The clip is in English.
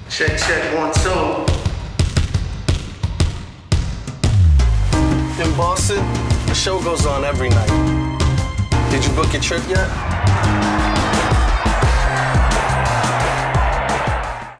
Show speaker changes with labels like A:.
A: Check, check, 1, 2.
B: In Boston, the show goes on every night. Did you book your trip yet?